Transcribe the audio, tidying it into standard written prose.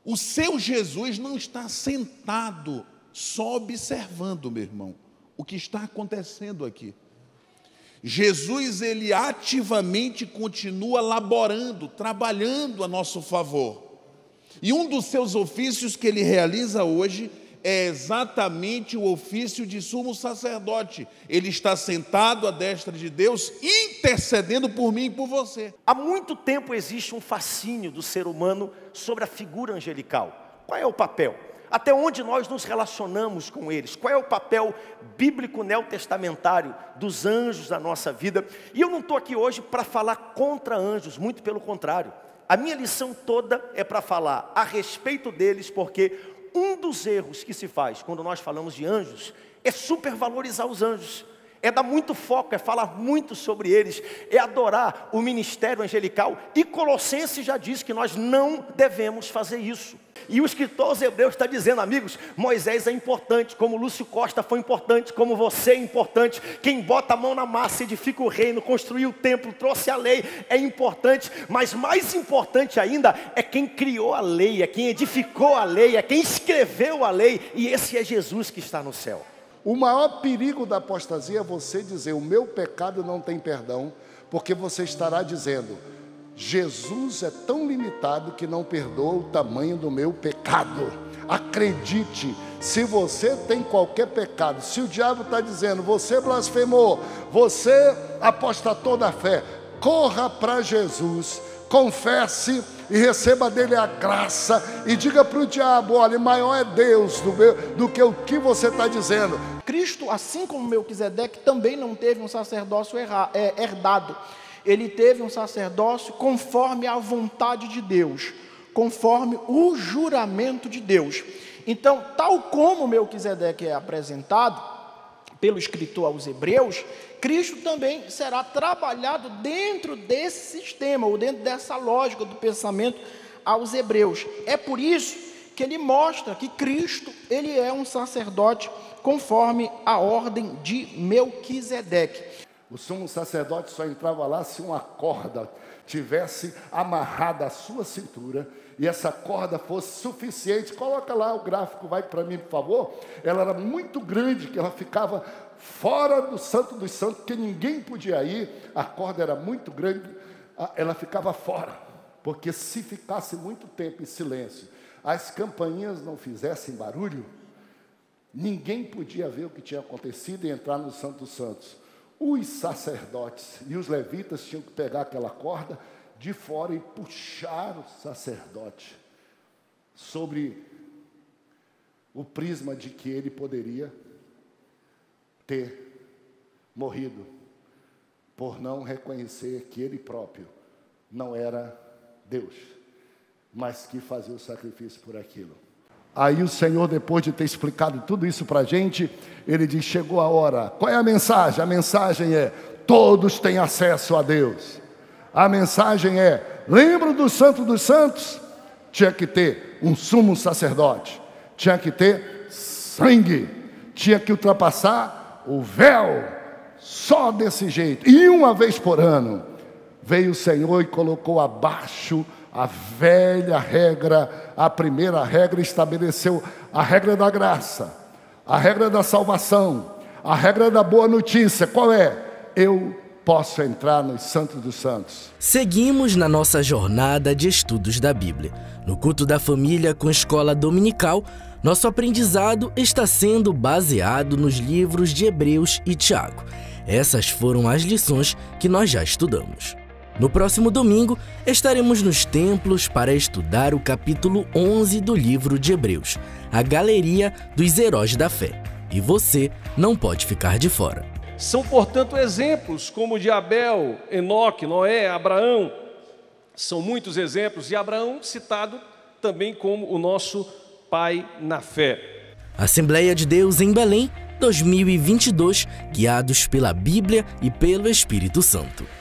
O seu Jesus não está sentado só observando, meu irmão, o que está acontecendo aqui. Jesus, ele ativamente continua laborando, trabalhando a nosso favor. E um dos seus ofícios que ele realiza hoje é exatamente o ofício de sumo sacerdote. Ele está sentado à destra de Deus, intercedendo por mim e por você. Há muito tempo existe um fascínio do ser humano sobre a figura angelical. Qual é o papel? Até onde nós nos relacionamos com eles? Qual é o papel bíblico neotestamentário dos anjos na nossa vida? E eu não estou aqui hoje para falar contra anjos, muito pelo contrário. A minha lição toda é para falar a respeito deles, porque um dos erros que se faz quando nós falamos de anjos é supervalorizar os anjos. É dar muito foco, é falar muito sobre eles, é adorar o ministério angelical. E Colossenses já diz que nós não devemos fazer isso. E o escritor aos Hebreus está dizendo, amigos, Moisés é importante, como Lúcio Costa foi importante, como você é importante. Quem bota a mão na massa, edifica o reino, construiu o templo, trouxe a lei, é importante. Mas mais importante ainda é quem criou a lei, é quem edificou a lei, é quem escreveu a lei. E esse é Jesus que está no céu. O maior perigo da apostasia é você dizer, o meu pecado não tem perdão, porque você estará dizendo, Jesus é tão limitado que não perdoa o tamanho do meu pecado. Acredite, se você tem qualquer pecado, se o diabo está dizendo, você blasfemou, você apostatou da fé, corra para Jesus, confesse e receba dele a graça e diga para o diabo, olha, maior é Deus do que o que você está dizendo. Cristo, assim como Melquisedeque, também não teve um sacerdócio herdado. Ele teve um sacerdócio conforme a vontade de Deus, conforme o juramento de Deus. Então, tal como Melquisedeque é apresentado pelo escritor aos Hebreus, Cristo também será trabalhado dentro desse sistema, ou dentro dessa lógica do pensamento aos Hebreus. É por isso que ele mostra que Cristo, ele é um sacerdote conforme a ordem de Melquisedeque. O sumo sacerdote só entrava lá se uma corda tivesse amarrada à sua cintura e essa corda fosse suficiente. Coloca lá o gráfico, vai para mim, por favor. Ela era muito grande, que ela ficava fora do Santo dos Santos, que ninguém podia ir. A corda era muito grande, ela ficava fora, porque se ficasse muito tempo em silêncio, as campainhas não fizessem barulho, ninguém podia ver o que tinha acontecido e entrar no Santo dos Santos. Os sacerdotes e os levitas tinham que pegar aquela corda de fora e puxar o sacerdote sobre o prisma de que ele poderia ter morrido por não reconhecer que ele próprio não era Deus, mas que fazia o sacrifício por aquilo. Aí o Senhor, depois de ter explicado tudo isso para a gente, ele diz, chegou a hora. Qual é a mensagem? A mensagem é, todos têm acesso a Deus. A mensagem é, lembra do Santo dos Santos? Tinha que ter um sumo sacerdote, tinha que ter sangue, tinha que ultrapassar o véu, só desse jeito. E uma vez por ano, veio o Senhor e colocou abaixo a velha regra, a primeira regra, estabeleceu a regra da graça, a regra da salvação, a regra da boa notícia. Qual é? Eu posso entrar nos Santos dos Santos. Seguimos na nossa jornada de estudos da Bíblia. No culto da família com escola dominical, nosso aprendizado está sendo baseado nos livros de Hebreus e Tiago. Essas foram as lições que nós já estudamos. No próximo domingo, estaremos nos templos para estudar o capítulo 11 do livro de Hebreus, a galeria dos heróis da fé. E você não pode ficar de fora. São, portanto, exemplos como o de Abel, Enoque, Noé, Abraão. São muitos exemplos, e Abraão citado também como o nosso pai na fé. Assembleia de Deus em Belém, 2022, guiados pela Bíblia e pelo Espírito Santo.